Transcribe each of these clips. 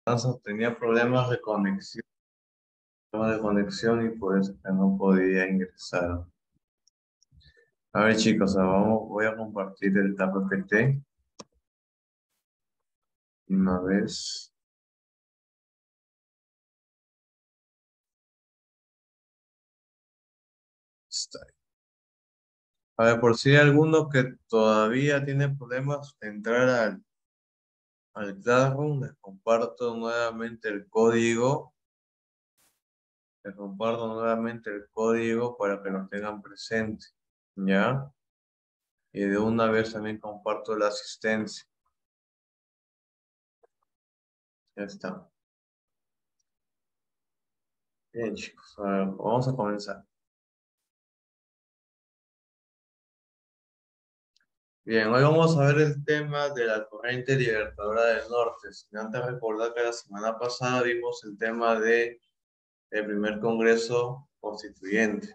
Tenía problemas de conexión y por eso que no podía ingresar. A ver, chicos, voy a compartir el Tab GPT una vez. Está ahí. A ver, por si hay alguno que todavía tiene problemas de entrar al Classroom, les comparto nuevamente el código. Les comparto nuevamente el código para que lo tengan presente. ¿Ya? Y de una vez también comparto la asistencia. Ya está. Bien, chicos, a ver, vamos a comenzar. Bien, hoy vamos a ver el tema de la corriente libertadora del norte. Sin antes recordar que la semana pasada vimos el tema del primer Congreso Constituyente.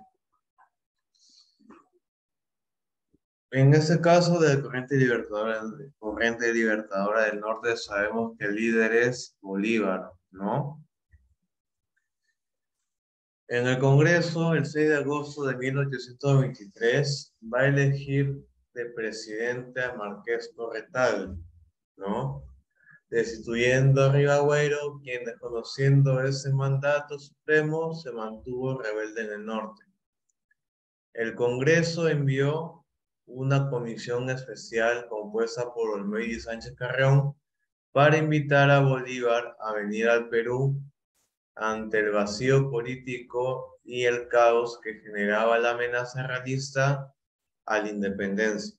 En este caso de la corriente libertadora del norte, sabemos que el líder es Bolívar, ¿no? En el Congreso, el 6 de agosto de 1823, va a elegir de presidente a Marqués Corretal, ¿no? Destituyendo a Rivagüero, quien desconociendo ese mandato supremo se mantuvo rebelde en el norte. El Congreso envió una comisión especial compuesta por Olmedo y Sánchez Carrión para invitar a Bolívar a venir al Perú ante el vacío político y el caos que generaba la amenaza realista a la independencia.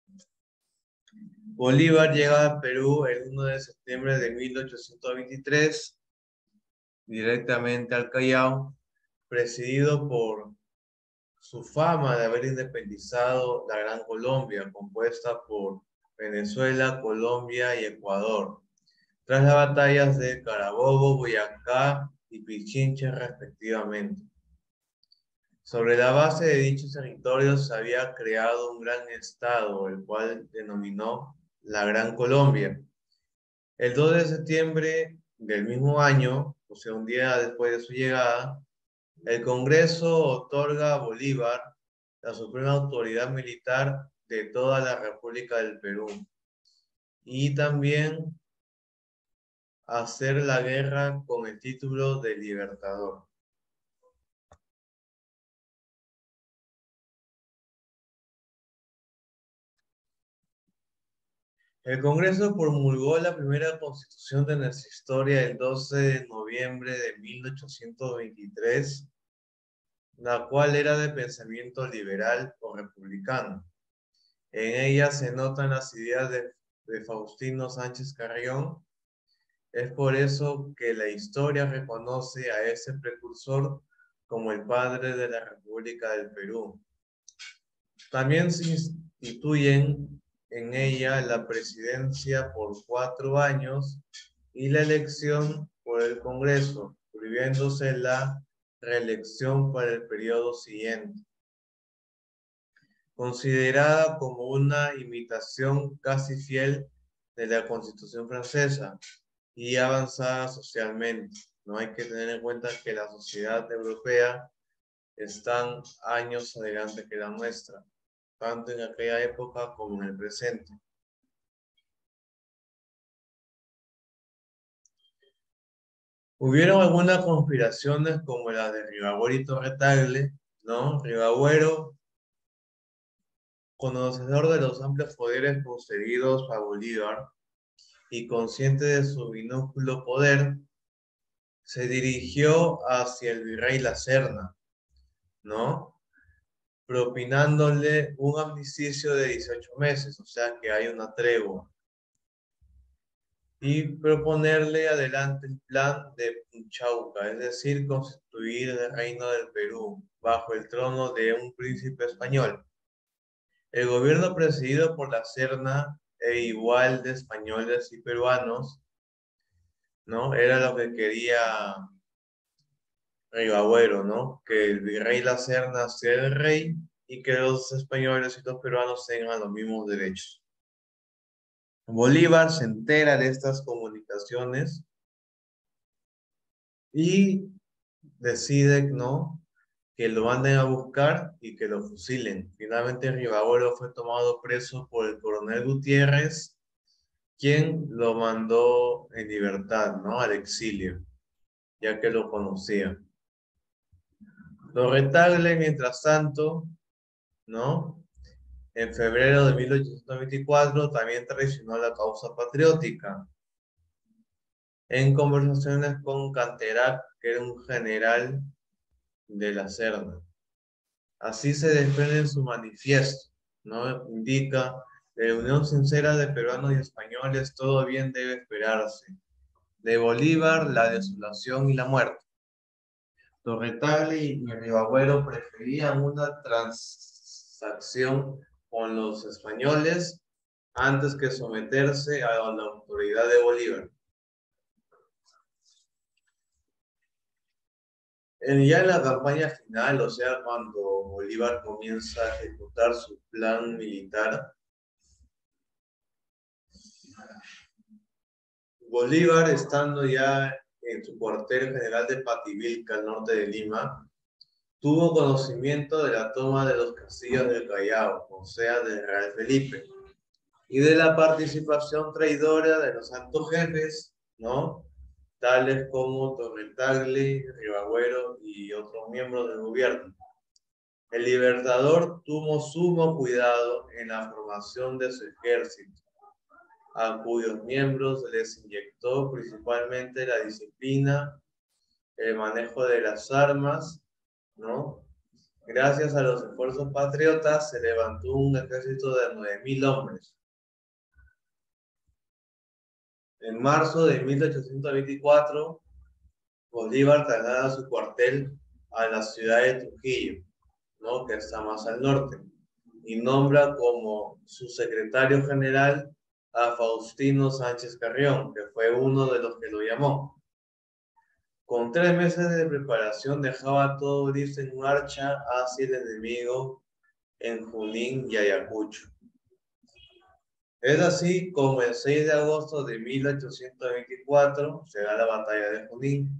Bolívar llega a Perú el 1 de septiembre de 1823, directamente al Callao, presidido por su fama de haber independizado la Gran Colombia, compuesta por Venezuela, Colombia y Ecuador, tras las batallas de Carabobo, Boyacá y Pichincha respectivamente. Sobre la base de dichos territorios se había creado un gran estado, el cual denominó la Gran Colombia. El 2 de septiembre del mismo año, o sea, un día después de su llegada, el Congreso otorga a Bolívar la suprema autoridad militar de toda la República del Perú y también hacer la guerra con el título de Libertador. El Congreso promulgó la primera constitución de nuestra historia el 12 de noviembre de 1823, la cual era de pensamiento liberal o republicano. En ella se notan las ideas de Faustino Sánchez Carrión. Es por eso que la historia reconoce a ese precursor como el padre de la República del Perú. También se instituyen en ella la presidencia por 4 años y la elección por el Congreso, prohibiéndose la reelección para el periodo siguiente. Considerada como una imitación casi fiel de la Constitución francesa y avanzada socialmente. No hay que tener en cuenta que la sociedad europea está años adelante que la nuestra, tanto en aquella época como en el presente. Hubieron algunas conspiraciones como la de Rivagüero y Torre, ¿no? Rivagüero, conocedor de los amplios poderes concedidos a Bolívar y consciente de su minúsculo poder, se dirigió hacia el virrey La Serna, ¿no? Propinándole un armisticio de 18 meses, o sea que hay una tregua, y proponerle adelante el plan de Punchauca, es decir, constituir el reino del Perú bajo el trono de un príncipe español. El gobierno presidido por la Serna e igual de españoles y peruanos, ¿no? Era lo que quería Rivagüero, ¿no? Que el virrey La Serna sea el rey y que los españoles y los peruanos tengan los mismos derechos. Bolívar se entera de estas comunicaciones y decide, ¿no?, que lo manden a buscar y que lo fusilen. Finalmente Rivagüero fue tomado preso por el coronel Gutiérrez, quien lo mandó en libertad, ¿no?, al exilio, ya que lo conocía. Torre mientras tanto, ¿no?, en febrero de 1824 también traicionó la causa patriótica en conversaciones con Canterac, que era un general de la Serna. Así se desprende en su manifiesto, ¿no? Indica: de unión sincera de peruanos y españoles, todo bien debe esperarse. De Bolívar, la desolación y la muerte. Torre y Rivagüero preferían una transacción con los españoles antes que someterse a la autoridad de Bolívar. Ya en la campaña final, o sea, cuando Bolívar comienza a ejecutar su plan militar, Bolívar, estando ya en su cuartel general de Pativilca, al norte de Lima, tuvo conocimiento de la toma de los castillos del Callao, o sea, del Real Felipe, y de la participación traidora de los altos jefes, ¿no?, tales como Torre, Rivagüero y otros miembros del gobierno. El Libertador tuvo sumo cuidado en la formación de su ejército, a cuyos miembros les inyectó principalmente la disciplina, el manejo de las armas, ¿no? Gracias a los esfuerzos patriotas se levantó un ejército de 9.000 hombres. En marzo de 1824, Bolívar traslada su cuartel a la ciudad de Trujillo, ¿no?, que está más al norte, y nombra como su secretario general a Faustino Sánchez Carrión, que fue uno de los que lo llamó. Con 3 meses de preparación dejaba todo listo en marcha hacia el enemigo en Junín y Ayacucho. Es así como el 6 de agosto de 1824 se da la batalla de Junín.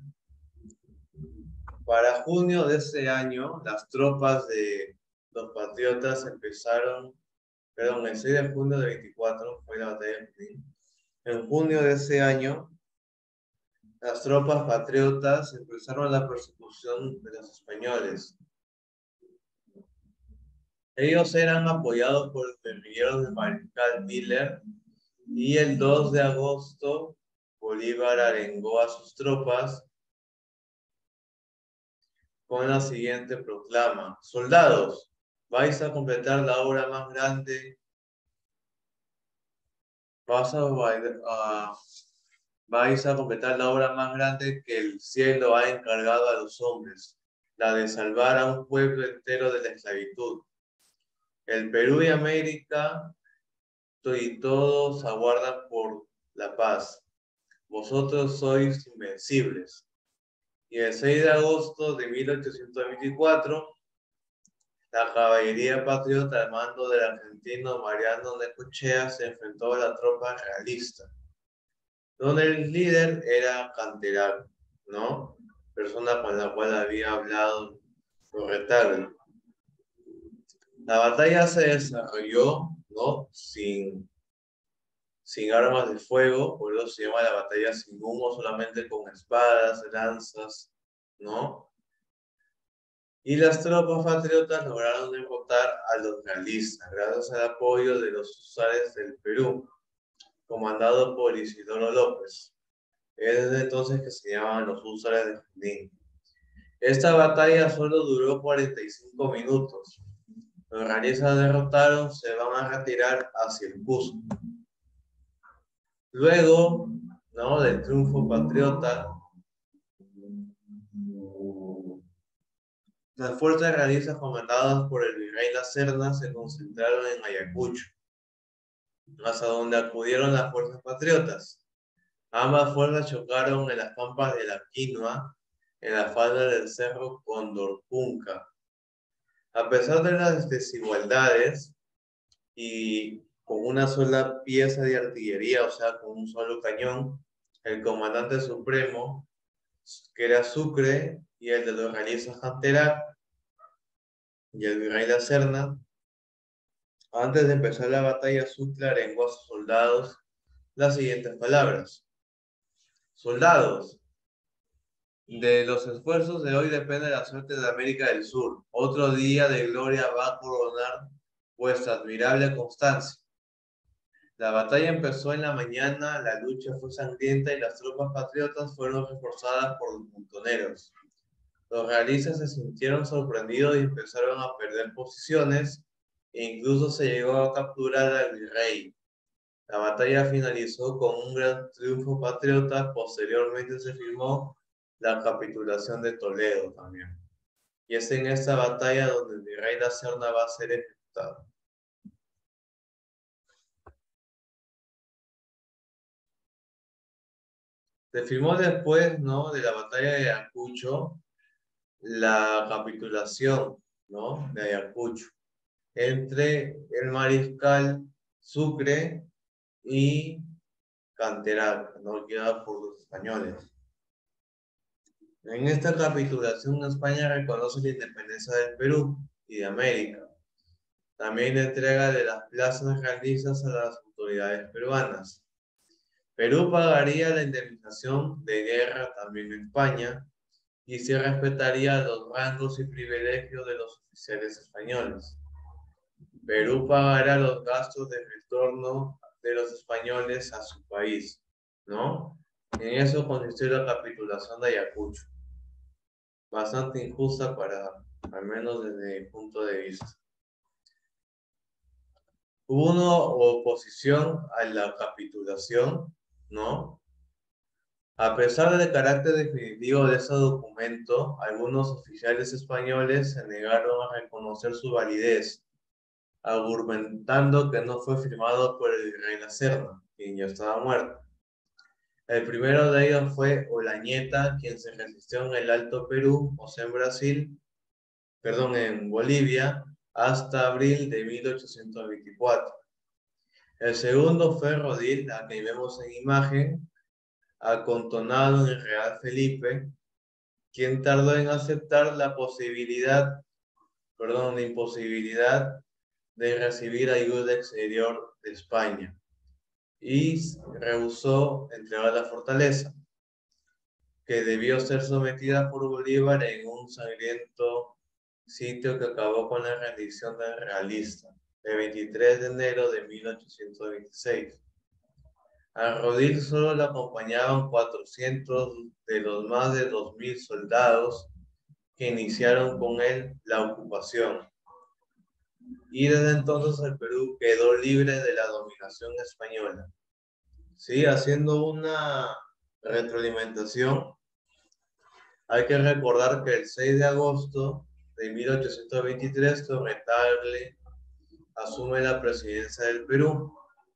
Para junio de ese año, las tropas de los patriotas empezaron, perdón, el 6 de junio de 24 fue la batalla de Junín. En junio de ese año, las tropas patriotas empezaron la persecución de los españoles. Ellos eran apoyados por los guerrilleros del mariscal Miller, y el 2 de agosto Bolívar arengó a sus tropas con la siguiente proclama: soldados, vais a completar la obra más grande, vais a completar la obra más grande que el cielo ha encargado a los hombres, la de salvar a un pueblo entero de la esclavitud. El Perú y América y todos aguardan por la paz. Vosotros sois invencibles. Y el 6 de agosto de 1824, la caballería patriota al mando del argentino Mariano Necochea se enfrentó a la tropa realista, donde el líder era Canterac, ¿no?, persona con la cual había hablado Torre. La batalla se desarrolló, ¿no?, sin armas de fuego, por eso se llama la batalla sin humo, solamente con espadas, lanzas, ¿no? Y las tropas patriotas lograron derrotar a los realistas, gracias al apoyo de los húsares del Perú, comandado por Isidoro López. Es desde entonces que se llamaban los húsares de Junín. Esta batalla solo duró 45 minutos. Los realistas derrotaron, se van a retirar hacia el Cusco. Luego, ¿no?, del triunfo patriota, las fuerzas realistas comandadas por el virrey La Serna se concentraron en Ayacucho, hasta donde acudieron las fuerzas patriotas. Ambas fuerzas chocaron en las pampas de la Quinua, en la falda del cerro Condorpunca. A pesar de las desigualdades y con una sola pieza de artillería, o sea, con un solo cañón, el comandante supremo que era Sucre, y el de los realistas Canterac y el virrey La Serna. Antes de empezar la batalla, Sucre arengó a sus soldados las siguientes palabras: soldados, de los esfuerzos de hoy depende la suerte de América del Sur. Otro día de gloria va a coronar vuestra admirable constancia. La batalla empezó en la mañana, la lucha fue sangrienta y las tropas patriotas fueron reforzadas por los montoneros. Los realistas se sintieron sorprendidos y empezaron a perder posiciones e incluso se llegó a capturar al virrey. La batalla finalizó con un gran triunfo patriota. Posteriormente se firmó la capitulación de Toledo también. Y es en esta batalla donde el virrey La Serna va a ser ejecutado. Se firmó después, ¿no?, de la batalla de Ayacucho, la capitulación, ¿no?, de Ayacucho entre el mariscal Sucre y Canterac, ¿no?, guiada por los españoles. En esta capitulación, España reconoce la independencia del Perú y de América. También la entrega de las plazas realistas a las autoridades peruanas. Perú pagaría la indemnización de guerra también a España y se respetaría los rangos y privilegios de los oficiales españoles. Perú pagará los gastos de retorno de los españoles a su país, ¿no? En eso consistió la capitulación de Ayacucho. Bastante injusta al menos desde mi punto de vista. Hubo una oposición a la capitulación, ¿no? A pesar del carácter definitivo de ese documento, algunos oficiales españoles se negaron a reconocer su validez, argumentando que no fue firmado por el virrey La Serna, quien ya estaba muerto. El primero de ellos fue Olañeta, quien se resistió en el Alto Perú, o sea, en Bolivia, hasta abril de 1824. El segundo fue Rodil, a quien vemos en imagen, acantonado en el Real Felipe, quien tardó en aceptar la imposibilidad de recibir ayuda exterior de España y rehusó entregar la fortaleza, que debió ser sometida por Bolívar en un sangriento sitio que acabó con la rendición del realista, el 23 de enero de 1826. A Rodil solo le acompañaban 400 de los más de 2000 soldados que iniciaron con él la ocupación. Y desde entonces el Perú quedó libre de la dominación española. Sí, haciendo una retroalimentación, hay que recordar que el 6 de agosto de 1823 Torre Tagle asume la presidencia del Perú.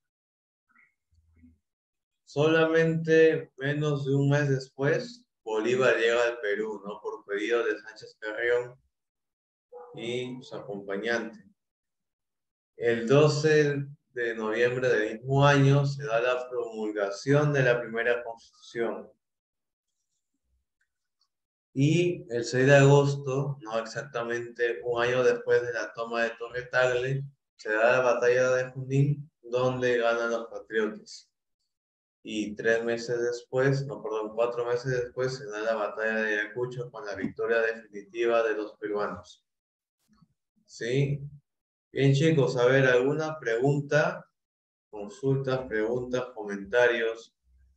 Solamente menos de un mes después, Bolívar llega al Perú, ¿no?, por pedido de Sánchez Carrión y su acompañante. El 12 de noviembre del mismo año se da la promulgación de la primera Constitución. Y el 6 de agosto, no exactamente un año después de la toma de Torre Tagle, se da la batalla de Junín, donde ganan los patriotas. Y 4 meses después se da la batalla de Ayacucho con la victoria definitiva de los peruanos. ¿Sí? Bien, chicos, a ver, ¿alguna pregunta? Consultas, preguntas, comentarios.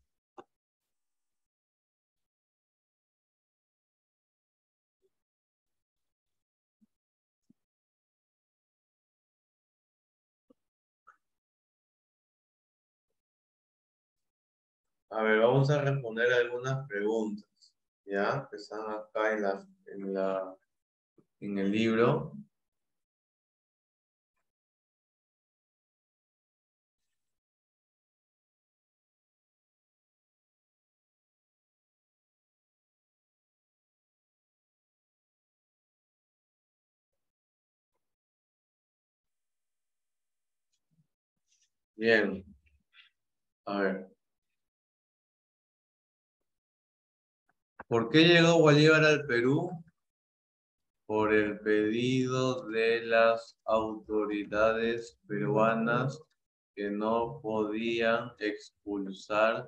A ver, vamos a responder algunas preguntas, ¿ya? Que están acá en el libro. Bien, a ver. ¿Por qué llegó Bolívar al Perú? Por el pedido de las autoridades peruanas que no podían expulsar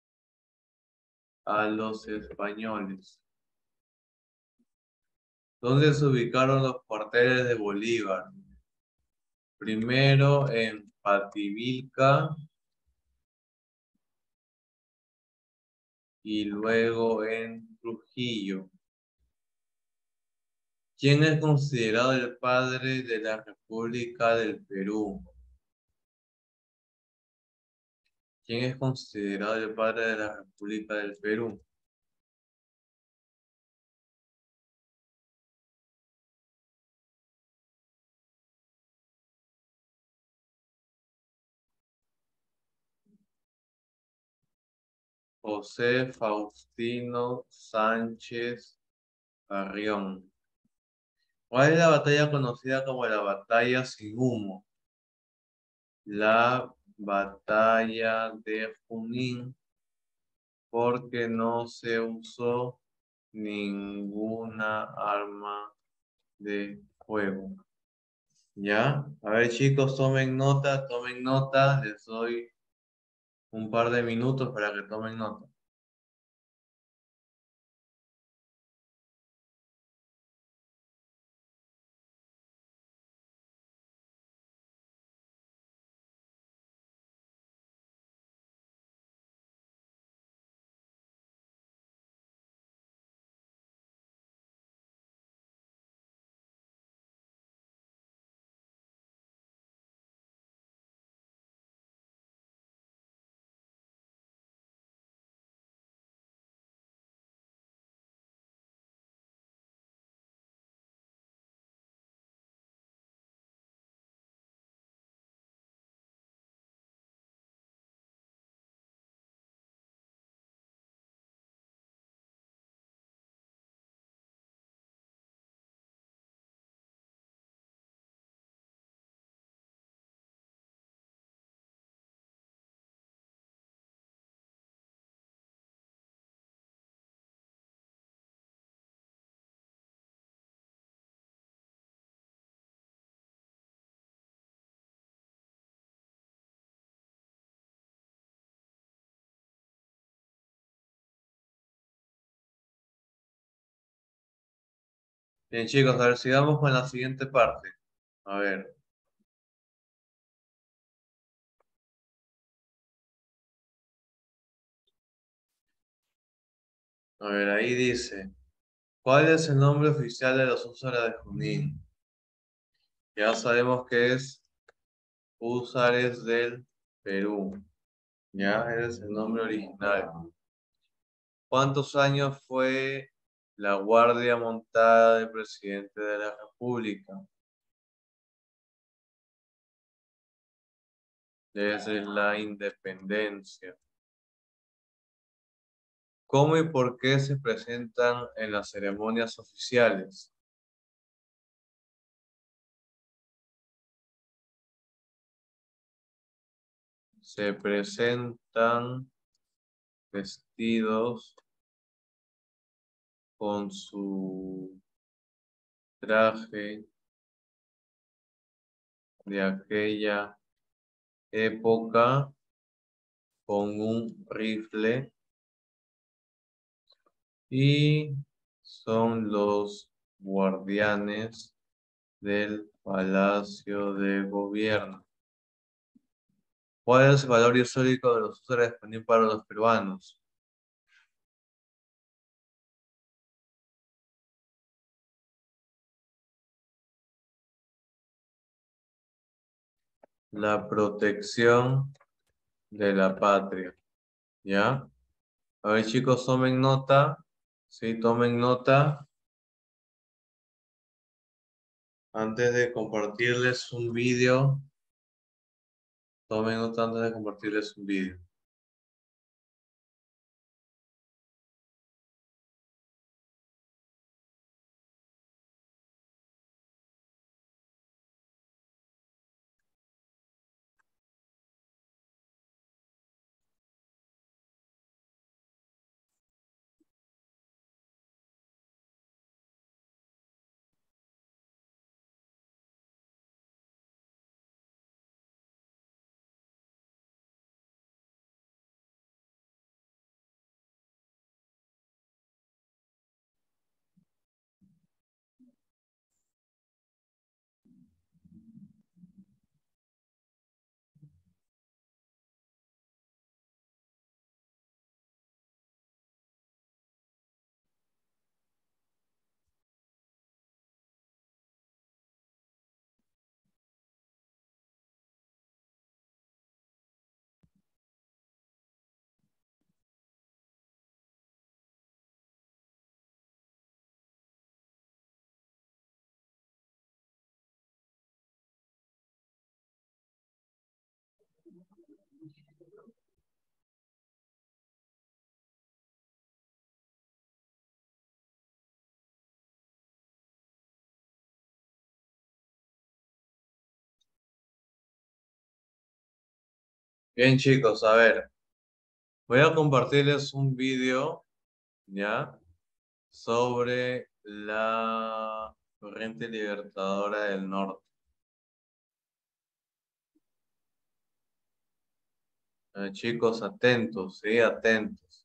a los españoles. ¿Dónde se ubicaron los cuarteles de Bolívar? Primero en Pativilca y luego en Trujillo. ¿Quién es considerado el padre de la República del Perú? ¿Quién es considerado el padre de la República del Perú? José Faustino Sánchez Carrión. ¿Cuál es la batalla conocida como la batalla sin humo? La batalla de Junín, porque no se usó ninguna arma de fuego. ¿Ya? A ver, chicos, tomen nota. Les doy un par de minutos para que tomen nota. Bien, chicos, a ver, sigamos con la siguiente parte. A ver, ahí dice, ¿cuál es el nombre oficial de los Húsares de Junín? Ya sabemos que es Húsares del Perú. Ya, ese es el nombre original. ¿Cuántos años fue la Guardia Montada del Presidente de la República? Desde la independencia. ¿Cómo y por qué se presentan en las ceremonias oficiales? Se presentan vestidos con su traje de aquella época, con un rifle, y son los guardianes del Palacio de Gobierno. ¿Cuál es el valor histórico de los usuarios disponibles para los peruanos? La protección de la patria. ¿Ya? A ver, chicos, tomen nota. Sí, tomen nota. Antes de compartirles un vídeo, tomen nota antes de compartirles un vídeo. Bien, chicos, a ver, voy a compartirles un vídeo, ¿ya? Sobre la corriente libertadora del norte. Chicos, atentos, sí, atentos.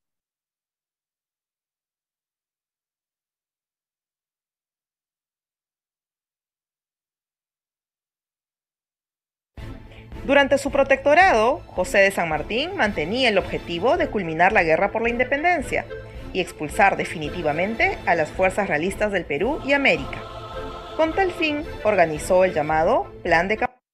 Durante su protectorado, José de San Martín mantenía el objetivo de culminar la guerra por la independencia y expulsar definitivamente a las fuerzas realistas del Perú y América. Con tal fin, organizó el llamado Plan de Campaña.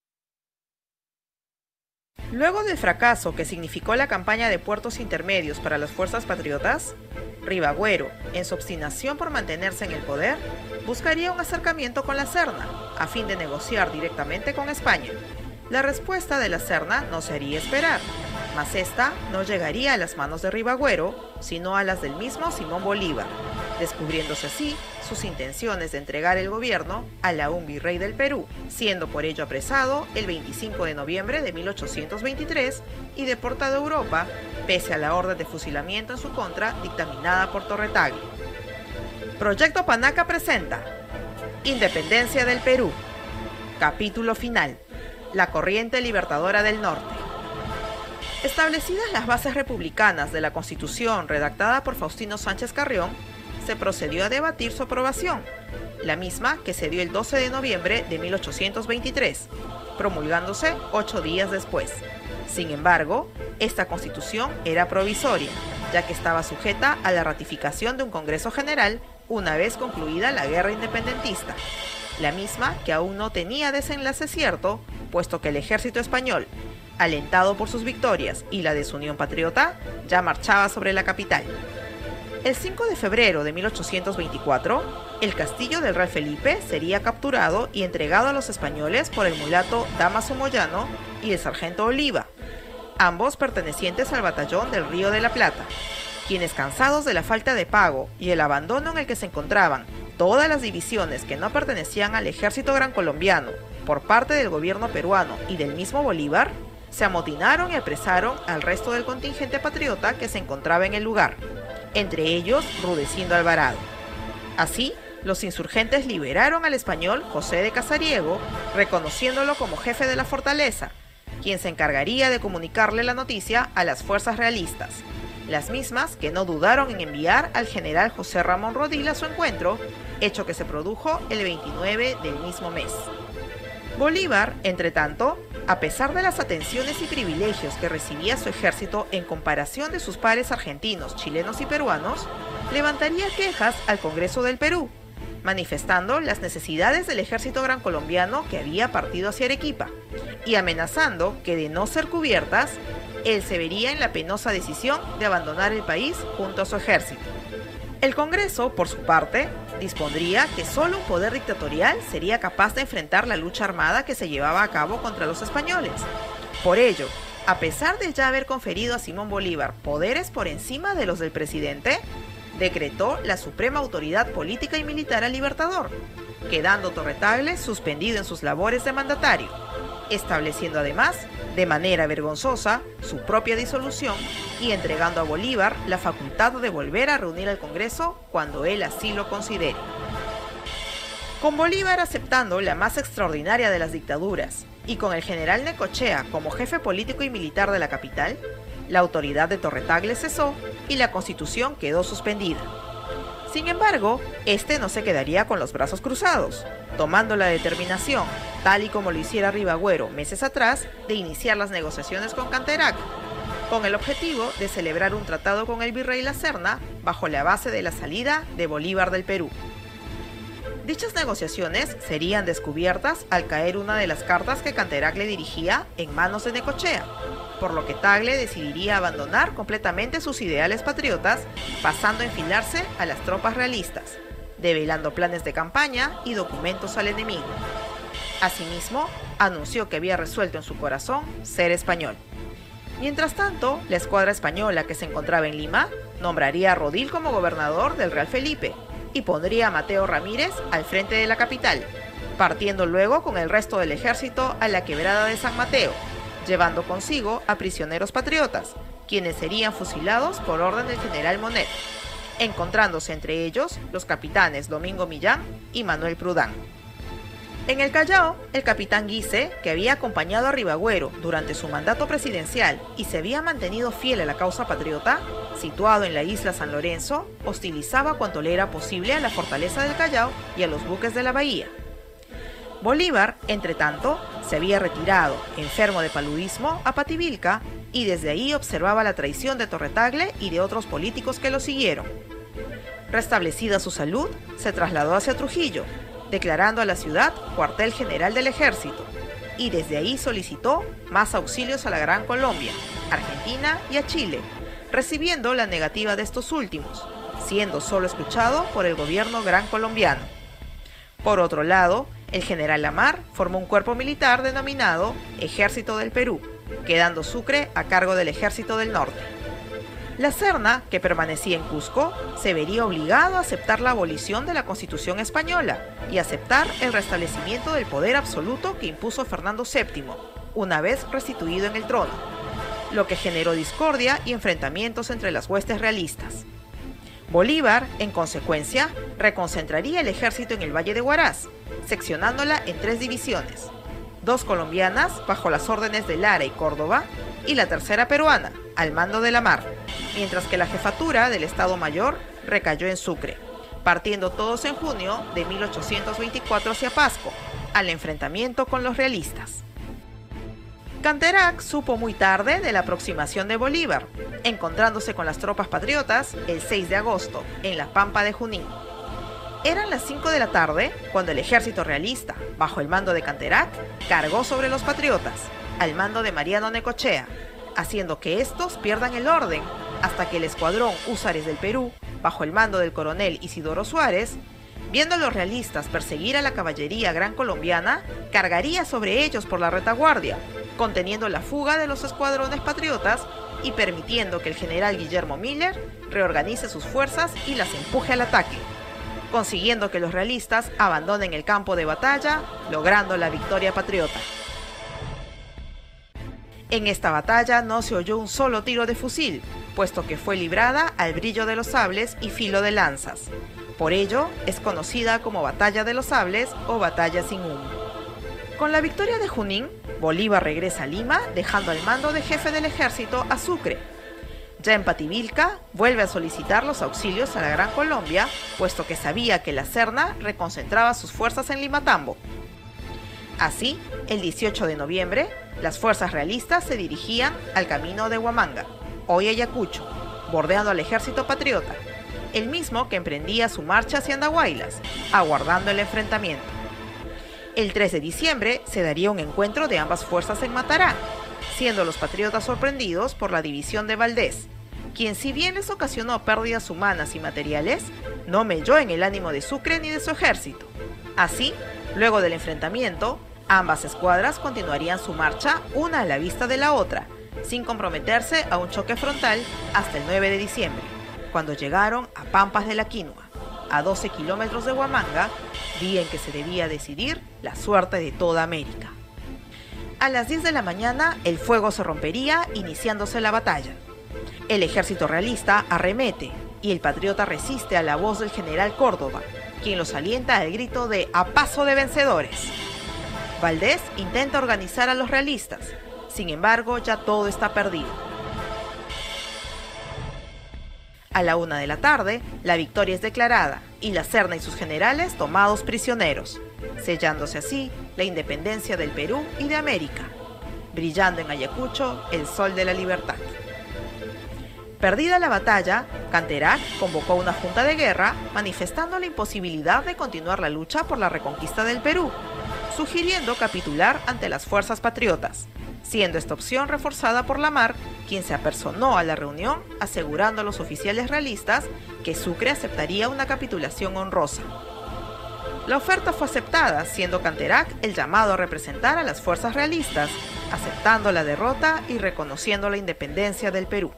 Luego del fracaso que significó la campaña de puertos intermedios para las fuerzas patriotas, Ribagüero, en su obstinación por mantenerse en el poder, buscaría un acercamiento con la Serna, a fin de negociar directamente con España. La respuesta de la Serna no se haría esperar, mas esta no llegaría a las manos de Ribagüero, sino a las del mismo Simón Bolívar, descubriéndose así sus intenciones de entregar el gobierno al aún virrey del Perú, siendo por ello apresado el 25 de noviembre de 1823 y deportado a Europa, pese a la orden de fusilamiento en su contra dictaminada por Torretagle. Proyecto Panaca presenta Independencia del Perú. Capítulo final. La corriente libertadora del norte. Establecidas las bases republicanas de la Constitución redactada por Faustino Sánchez Carrión, se procedió a debatir su aprobación, la misma que se dio el 12 de noviembre de 1823, promulgándose 8 días después. Sin embargo, esta Constitución era provisoria, ya que estaba sujeta a la ratificación de un Congreso General una vez concluida la guerra independentista, la misma que aún no tenía desenlace cierto, puesto que el ejército español, alentado por sus victorias y la desunión patriota, ya marchaba sobre la capital. El 5 de febrero de 1824, el castillo del Real Felipe sería capturado y entregado a los españoles por el mulato Dámaso Moyano y el sargento Oliva, ambos pertenecientes al batallón del Río de la Plata, quienes, cansados de la falta de pago y el abandono en el que se encontraban todas las divisiones que no pertenecían al ejército gran colombiano por parte del gobierno peruano y del mismo Bolívar, se amotinaron y apresaron al resto del contingente patriota que se encontraba en el lugar, entre ellos Rudecindo Alvarado. Así, los insurgentes liberaron al español José de Casariego, reconociéndolo como jefe de la fortaleza, quien se encargaría de comunicarle la noticia a las fuerzas realistas, las mismas que no dudaron en enviar al general José Ramón Rodil a su encuentro, hecho que se produjo el 29 del mismo mes. Bolívar, entretanto, a pesar de las atenciones y privilegios que recibía su ejército en comparación de sus pares argentinos, chilenos y peruanos, levantaría quejas al Congreso del Perú, manifestando las necesidades del ejército gran colombiano que había partido hacia Arequipa, y amenazando que, de no ser cubiertas, él se vería en la penosa decisión de abandonar el país junto a su ejército. El Congreso, por su parte, dispondría que solo un poder dictatorial sería capaz de enfrentar la lucha armada que se llevaba a cabo contra los españoles. Por ello, a pesar de ya haber conferido a Simón Bolívar poderes por encima de los del presidente, decretó la suprema autoridad política y militar al Libertador, quedando Torretagle suspendido en sus labores de mandatario, estableciendo además, de manera vergonzosa, su propia disolución y entregando a Bolívar la facultad de volver a reunir al Congreso cuando él así lo considere. Con Bolívar aceptando la más extraordinaria de las dictaduras y con el general Necochea como jefe político y militar de la capital, la autoridad de Torretagle cesó y la Constitución quedó suspendida. Sin embargo, este no se quedaría con los brazos cruzados, tomando la determinación, tal y como lo hiciera Ribagüero meses atrás, de iniciar las negociaciones con Canterac, con el objetivo de celebrar un tratado con el virrey La Serna bajo la base de la salida de Bolívar del Perú. Dichas negociaciones serían descubiertas al caer una de las cartas que Canterac le dirigía en manos de Necochea, por lo que Tagle decidiría abandonar completamente sus ideales patriotas, pasando a enfilarse a las tropas realistas, develando planes de campaña y documentos al enemigo. Asimismo, anunció que había resuelto en su corazón ser español. Mientras tanto, la escuadra española que se encontraba en Lima nombraría a Rodil como gobernador del Real Felipe y pondría a Mateo Ramírez al frente de la capital, partiendo luego con el resto del ejército a la quebrada de San Mateo, llevando consigo a prisioneros patriotas, quienes serían fusilados por orden del general Monet, encontrándose entre ellos los capitanes Domingo Millán y Manuel Prudán. En el Callao, el capitán Guise, que había acompañado a Ribagüero durante su mandato presidencial y se había mantenido fiel a la causa patriota, situado en la isla San Lorenzo, hostilizaba cuanto le era posible a la fortaleza del Callao y a los buques de la bahía. Bolívar, entre tanto, se había retirado, enfermo de paludismo, a Pativilca y desde ahí observaba la traición de Torretagle y de otros políticos que lo siguieron. Restablecida su salud, se trasladó hacia Trujillo, declarando a la ciudad cuartel general del ejército, y desde ahí solicitó más auxilios a la Gran Colombia, Argentina y a Chile, recibiendo la negativa de estos últimos, siendo solo escuchado por el gobierno gran colombiano. Por otro lado, el general Lamar formó un cuerpo militar denominado Ejército del Perú, quedando Sucre a cargo del Ejército del Norte. La Serna, que permanecía en Cusco, se vería obligado a aceptar la abolición de la Constitución española y aceptar el restablecimiento del poder absoluto que impuso Fernando VII, una vez restituido en el trono, lo que generó discordia y enfrentamientos entre las huestes realistas. Bolívar, en consecuencia, reconcentraría el ejército en el Valle de Huaraz, seccionándola en 3 divisiones, 2 colombianas bajo las órdenes de Lara y Córdoba, y la tercera peruana, al mando de Lamar, mientras que la jefatura del Estado Mayor recayó en Sucre, partiendo todos en junio de 1824 hacia Pasco, al enfrentamiento con los realistas. Canterac supo muy tarde de la aproximación de Bolívar, encontrándose con las tropas patriotas el 6 de agosto, en la Pampa de Junín. Eran las 5 de la tarde cuando el ejército realista, bajo el mando de Canterac, cargó sobre los patriotas, al mando de Mariano Necochea, haciendo que estos pierdan el orden, hasta que el escuadrón Húsares del Perú, bajo el mando del coronel Isidoro Suárez, viendo a los realistas perseguir a la caballería gran colombiana, cargaría sobre ellos por la retaguardia, conteniendo la fuga de los escuadrones patriotas y permitiendo que el general Guillermo Miller reorganice sus fuerzas y las empuje al ataque, consiguiendo que los realistas abandonen el campo de batalla, logrando la victoria patriota. En esta batalla no se oyó un solo tiro de fusil, puesto que fue librada al brillo de los sables y filo de lanzas. Por ello, es conocida como Batalla de los Sables o Batalla sin humo. Con la victoria de Junín, Bolívar regresa a Lima, dejando al mando de jefe del ejército a Sucre. Ya en Pativilca, vuelve a solicitar los auxilios a la Gran Colombia, puesto que sabía que la Serna reconcentraba sus fuerzas en Limatambo. Así, el 18 de noviembre, las fuerzas realistas se dirigían al camino de Huamanga, hoy Ayacucho, bordeando al ejército patriota, el mismo que emprendía su marcha hacia Andahuaylas, aguardando el enfrentamiento. El 3 de diciembre se daría un encuentro de ambas fuerzas en Matará, siendo los patriotas sorprendidos por la división de Valdés, quien si bien les ocasionó pérdidas humanas y materiales, no melló en el ánimo de Sucre ni de su ejército. Así, luego del enfrentamiento, ambas escuadras continuarían su marcha una a la vista de la otra, sin comprometerse a un choque frontal hasta el 9 de diciembre, cuando llegaron a Pampas de la Quinua, a 12 kilómetros de Huamanga, día en que se debía decidir la suerte de toda América. A las 10 de la mañana el fuego se rompería, iniciándose la batalla. El ejército realista arremete y el patriota resiste a la voz del general Córdoba, quien los alienta al grito de "a paso de vencedores". Valdés intenta organizar a los realistas, sin embargo ya todo está perdido. A la 1 de la tarde, la victoria es declarada y la Serna y sus generales tomados prisioneros, sellándose así la independencia del Perú y de América, brillando en Ayacucho el sol de la libertad. Perdida la batalla, Canterac convocó una junta de guerra manifestando la imposibilidad de continuar la lucha por la reconquista del Perú, sugiriendo capitular ante las fuerzas patriotas, siendo esta opción reforzada por Lamar, quien se apersonó a la reunión asegurando a los oficiales realistas que Sucre aceptaría una capitulación honrosa. La oferta fue aceptada, siendo Canterac el llamado a representar a las fuerzas realistas, aceptando la derrota y reconociendo la independencia del Perú.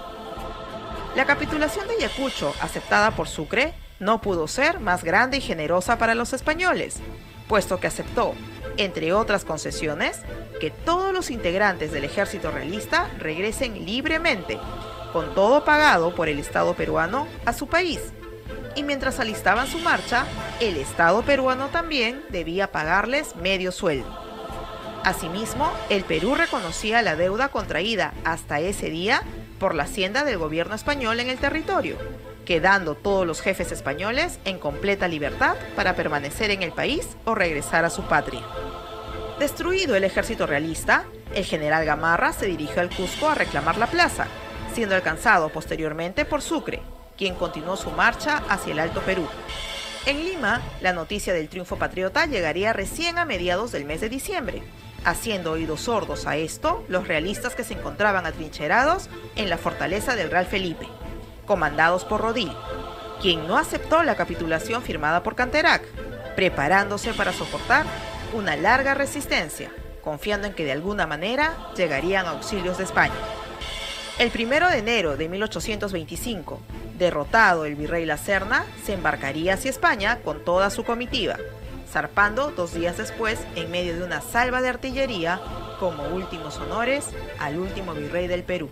La capitulación de Ayacucho, aceptada por Sucre, no pudo ser más grande y generosa para los españoles, puesto que aceptó, entre otras concesiones, que todos los integrantes del ejército realista regresen libremente, con todo pagado por el Estado peruano, a su país. Y mientras alistaban su marcha, el Estado peruano también debía pagarles medio sueldo. Asimismo, el Perú reconocía la deuda contraída hasta ese día por la hacienda del gobierno español en el territorio, quedando todos los jefes españoles en completa libertad para permanecer en el país o regresar a su patria. Destruido el ejército realista, el general Gamarra se dirigió al Cusco a reclamar la plaza, siendo alcanzado posteriormente por Sucre, quien continuó su marcha hacia el Alto Perú. En Lima, la noticia del triunfo patriota llegaría recién a mediados del mes de diciembre, haciendo oídos sordos a esto los realistas que se encontraban atrincherados en la fortaleza del Real Felipe, comandados por Rodil, quien no aceptó la capitulación firmada por Canterac, preparándose para soportar una larga resistencia, confiando en que de alguna manera llegarían auxilios de España. El 1 de enero de 1825, derrotado el virrey La Serna, se embarcaría hacia España con toda su comitiva, zarpando 2 días después en medio de una salva de artillería como últimos honores al último virrey del Perú.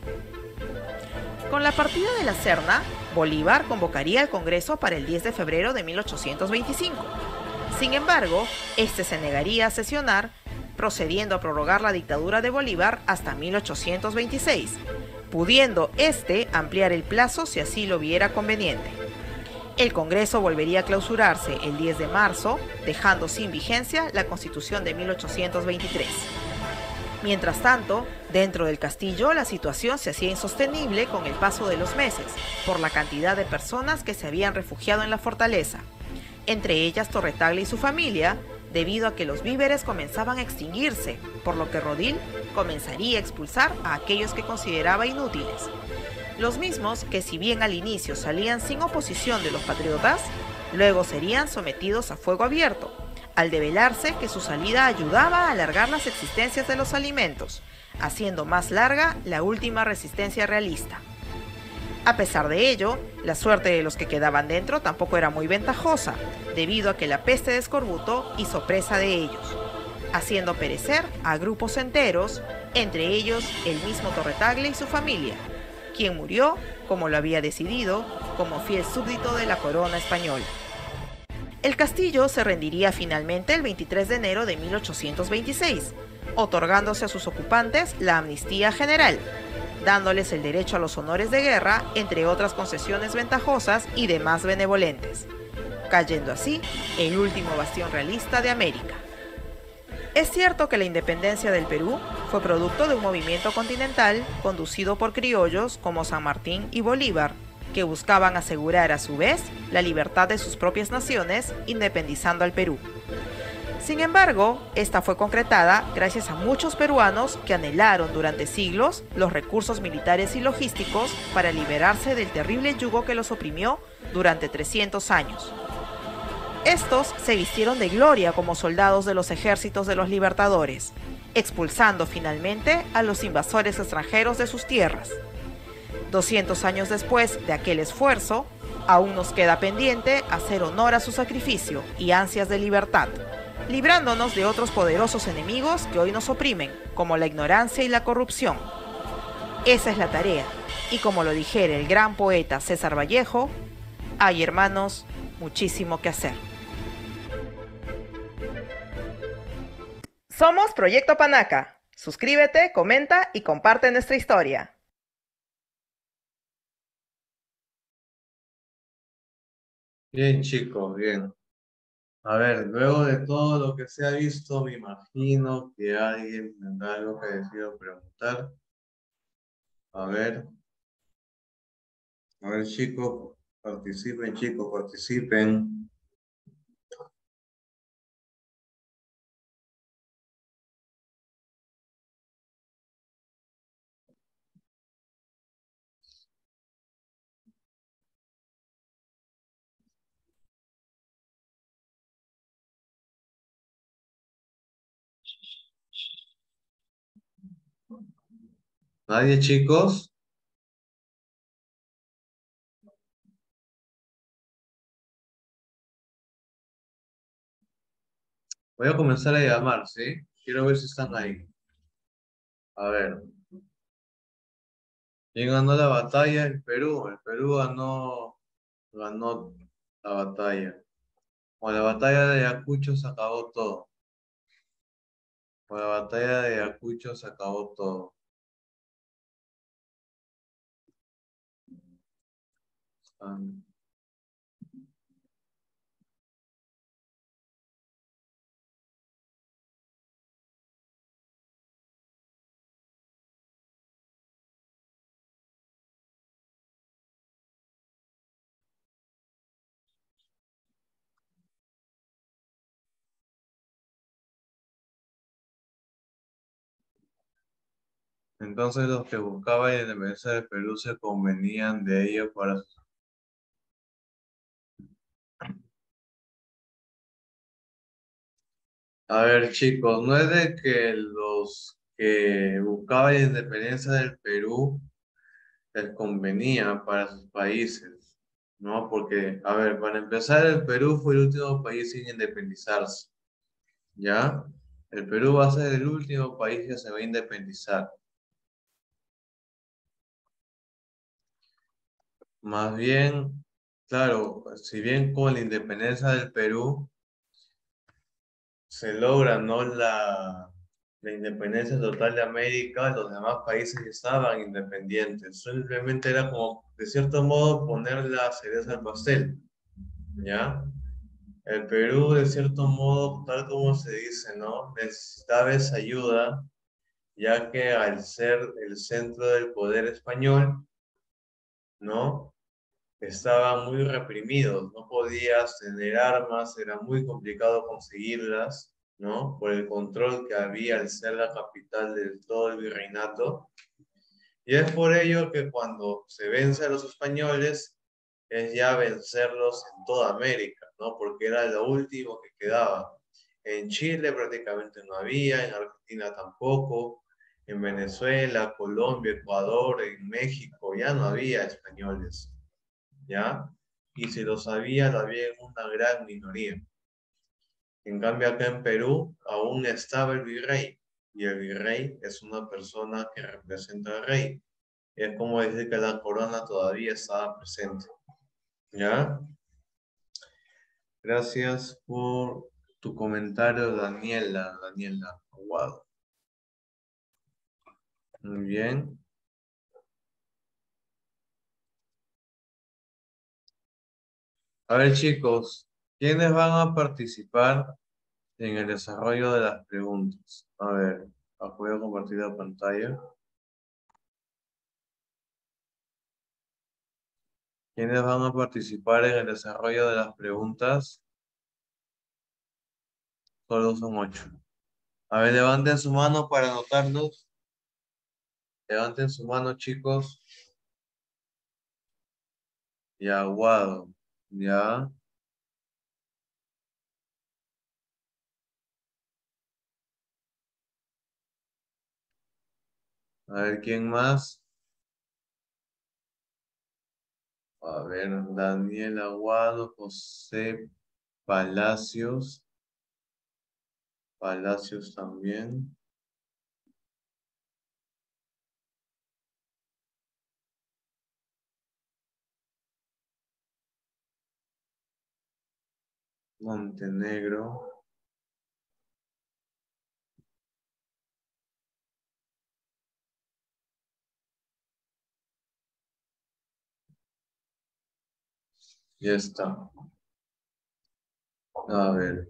Con la partida de La Serna, Bolívar convocaría al Congreso para el 10 de febrero de 1825. Sin embargo, este se negaría a sesionar, procediendo a prorrogar la dictadura de Bolívar hasta 1826, pudiendo este ampliar el plazo si así lo viera conveniente. El Congreso volvería a clausurarse el 10 de marzo, dejando sin vigencia la Constitución de 1823. Mientras tanto, dentro del castillo la situación se hacía insostenible con el paso de los meses, por la cantidad de personas que se habían refugiado en la fortaleza, entre ellas Torretagle y su familia, debido a que los víveres comenzaban a extinguirse, por lo que Rodil comenzaría a expulsar a aquellos que consideraba inútiles. Los mismos que, si bien al inicio salían sin oposición de los patriotas, luego serían sometidos a fuego abierto, al develarse que su salida ayudaba a alargar las existencias de los alimentos, haciendo más larga la última resistencia realista. A pesar de ello, la suerte de los que quedaban dentro tampoco era muy ventajosa, debido a que la peste de escorbuto hizo presa de ellos, haciendo perecer a grupos enteros, entre ellos el mismo Torretagle y su familia, quien murió, como lo había decidido, como fiel súbdito de la corona española. El castillo se rendiría finalmente el 23 de enero de 1826, otorgándose a sus ocupantes la amnistía general, dándoles el derecho a los honores de guerra, entre otras concesiones ventajosas y demás benevolentes, cayendo así el último bastión realista de América. Es cierto que la independencia del Perú fue producto de un movimiento continental conducido por criollos como San Martín y Bolívar, que buscaban asegurar a su vez la libertad de sus propias naciones, independizando al Perú. Sin embargo, esta fue concretada gracias a muchos peruanos que anhelaron durante siglos los recursos militares y logísticos para liberarse del terrible yugo que los oprimió durante 300 años. Estos se vistieron de gloria como soldados de los ejércitos de los libertadores, expulsando finalmente a los invasores extranjeros de sus tierras. 200 años después de aquel esfuerzo, aún nos queda pendiente hacer honor a su sacrificio y ansias de libertad, librándonos de otros poderosos enemigos que hoy nos oprimen, como la ignorancia y la corrupción. Esa es la tarea, y como lo dijera el gran poeta César Vallejo, hay, hermanos, muchísimo que hacer. Somos Proyecto Panaca. Suscríbete, comenta y comparte nuestra historia. Bien, chicos, bien. A ver, luego de todo lo que se ha visto, me imagino que alguien tendrá algo que decir o preguntar. A ver, chicos, participen. ¿Nadie, chicos? Voy a comenzar a llamar, ¿sí? Quiero ver si están ahí. A ver, ¿quién ganó la batalla? El Perú. El Perú ganó la batalla. Con la batalla de Ayacucho se acabó todo. Con la batalla de Ayacucho se acabó todo. Ah, entonces los que buscaban la independencia del Perú se convenían de ello para... A ver, chicos, no es de que los que buscaban la independencia del Perú les convenía para sus países, ¿no? Porque, a ver, para empezar, el Perú fue el último país sin independizarse, ¿ya? El Perú va a ser el último país que se va a independizar. Más bien, claro, si bien con la independencia del Perú se logra, ¿no? La independencia total de América, los demás países ya estaban independientes. Simplemente era como, de cierto modo, poner la cereza al pastel, ¿ya? El Perú, de cierto modo, tal como se dice, ¿no? Necesitaba esa ayuda, ya que al ser el centro del poder español, ¿no? Estaban muy reprimidos, no podías tener armas, era muy complicado conseguirlas, ¿no? Por el control que había al ser la capital de todo el virreinato. Y es por ello que cuando se vence a los españoles, es ya vencerlos en toda América, ¿no? Porque era lo último que quedaba. En Chile prácticamente no había, en Argentina tampoco, en Venezuela, Colombia, Ecuador, en México ya no había españoles. ¿Ya? Y si lo sabía, lo había en una gran minoría. En cambio, acá en Perú aún estaba el virrey, y el virrey es una persona que representa al rey. Es como decir que la corona todavía estaba presente, ¿ya? Gracias por tu comentario, Daniela Aguado. Muy bien. A ver, chicos, ¿quiénes van a participar en el desarrollo de las preguntas? A ver, voy a compartir la pantalla. ¿Quiénes van a participar en el desarrollo de las preguntas? Solo son 8. A ver, levanten su mano para anotarlos. Levanten su mano, chicos. Y Aguado. Ya. A ver, ¿quién más? A ver, Daniel Aguado, José Palacios. Palacios también. Montenegro. Ya está. A ver.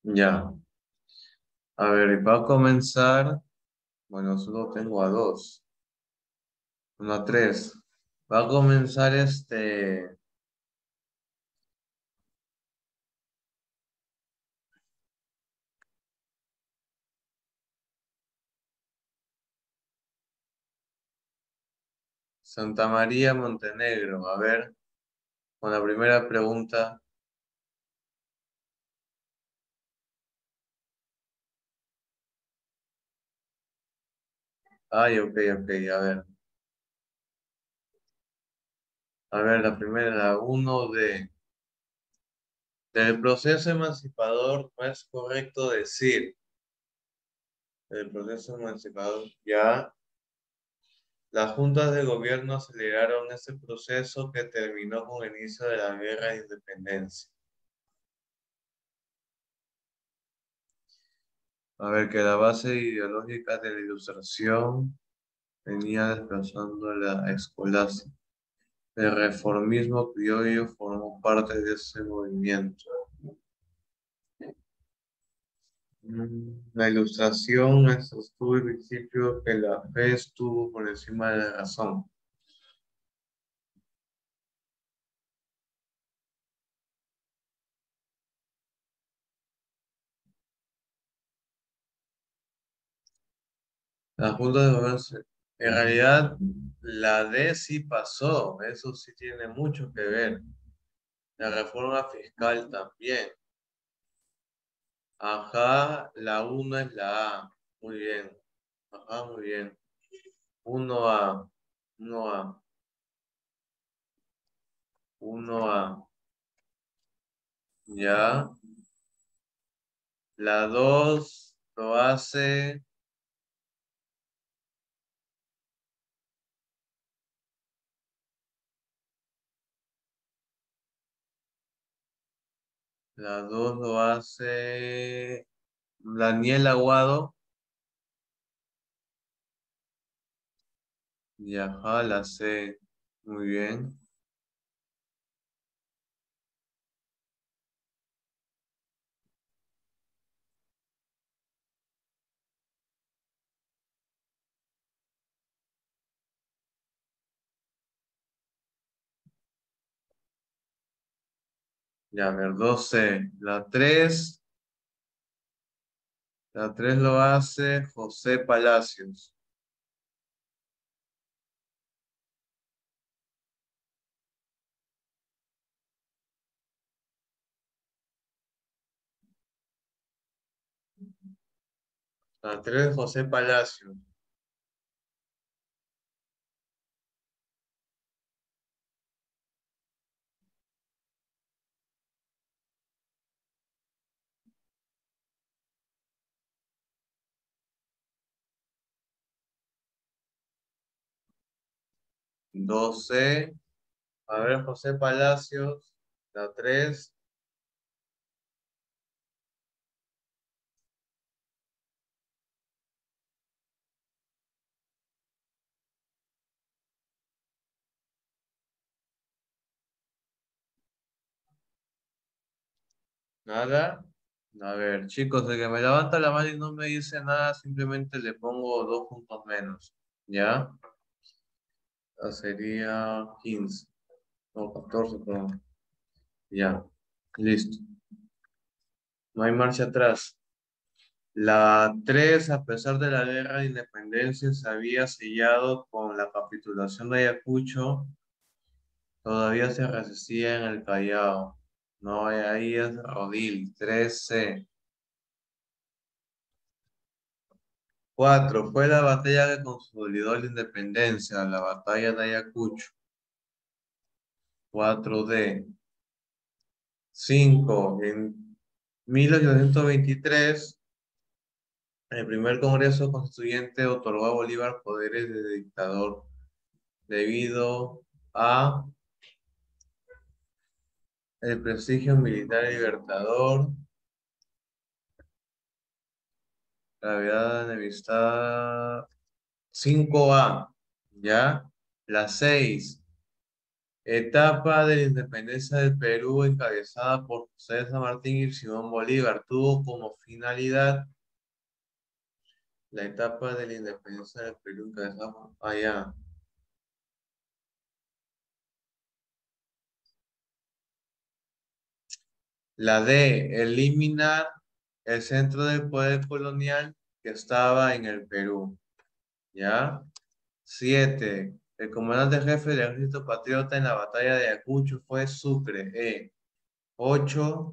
Ya. A ver, va a comenzar. Bueno, solo tengo a dos. Uno a tres. Va a comenzar Santa María Montenegro. A ver, con la primera pregunta. Ay, ok, ok, a ver. A ver, la primera, la uno de... Del proceso emancipador no es correcto decir. Del proceso emancipador ya. Las juntas de gobierno aceleraron ese proceso que terminó con el inicio de la guerra de independencia. A ver, que la base ideológica de la Ilustración venía desplazando la escolástica. El reformismo criollo formó parte de ese movimiento. La Ilustración sostuvo el principio que la fe estuvo por encima de la razón. La Junta de Gobierno, en realidad, la D sí pasó, eso sí tiene mucho que ver. La reforma fiscal también. Ajá, la uno es la A. Muy bien. Ajá, muy bien. Uno a, uno a, uno a. Ya. La 2 lo hace. La 2 lo hace. Daniel Aguado. Y ajá, la C. Muy bien. Ya, a ver, 12. La tres lo hace José Palacios. La 3 José Palacios. 12. A ver, José Palacios. La 3. Nada. A ver, chicos, el que me levanta la mano y no me dice nada, simplemente le pongo 2 puntos menos. ¿Ya? Sería 15. No, 14, perdón. Ya. Listo. No hay marcha atrás. La 3, a pesar de la guerra de independencia, se había sellado con la capitulación de Ayacucho. Todavía se resistía en el Callao. No, ahí es Rodil. 13. 4. Fue la batalla que consolidó la independencia, la batalla de Ayacucho. 4D. 5. En 1823, el primer Congreso Constituyente otorgó a Bolívar poderes de dictador debido a el prestigio militar libertador, gravedad de enemistad. 5A, ¿ya? La 6. Etapa de la independencia del Perú encabezada por José de San Martín y Simón Bolívar tuvo como finalidad la etapa de la independencia del Perú encabezada por allá. La D, eliminar el centro del poder colonial que estaba en el Perú. ¿Ya? 7. El comandante jefe del ejército patriota en la batalla de Ayacucho fue Sucre. 8.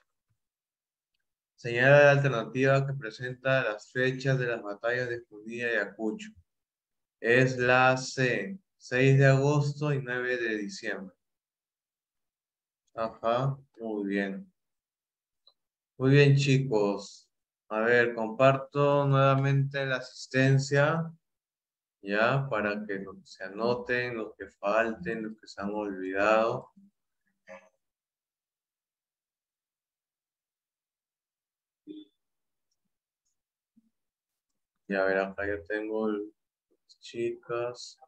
Señala la alternativa que presenta las fechas de las batallas de Junín y Ayacucho. Es la C. 6 de agosto y 9 de diciembre. Ajá, muy bien. Muy bien, chicos. A ver, comparto nuevamente la asistencia, ya, para que se anoten los que falten, los que se han olvidado. Y a ver, acá yo tengo las chicas.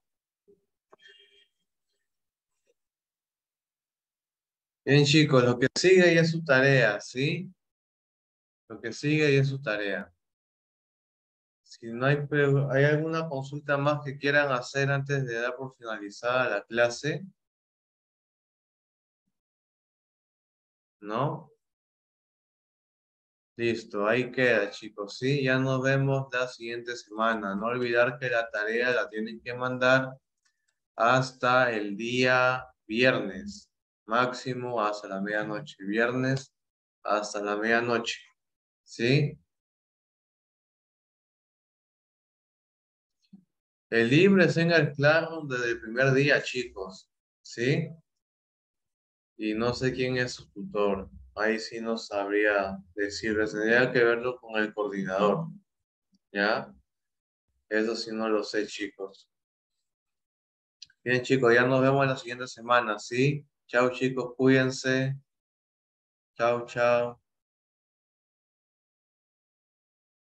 Bien, chicos, lo que sigue ya es su tarea, ¿sí? Lo que sigue ya es su tarea. Si no hay, ¿hay alguna consulta más que quieran hacer antes de dar por finalizada la clase? ¿No? Listo, ahí queda, chicos, ¿sí? Ya nos vemos la siguiente semana. No olvidar que la tarea la tienen que mandar hasta el día viernes, máximo hasta la medianoche. Viernes hasta la medianoche, ¿sí? El libro es en el claro desde el primer día, chicos, ¿sí? Y no sé quién es su tutor. Ahí sí no sabría decirles. Tendría que verlo con el coordinador, ¿ya? Eso sí no lo sé, chicos. Bien, chicos, ya nos vemos la siguiente semana, ¿sí? Chao, chicos, cuídense. Chao, chao.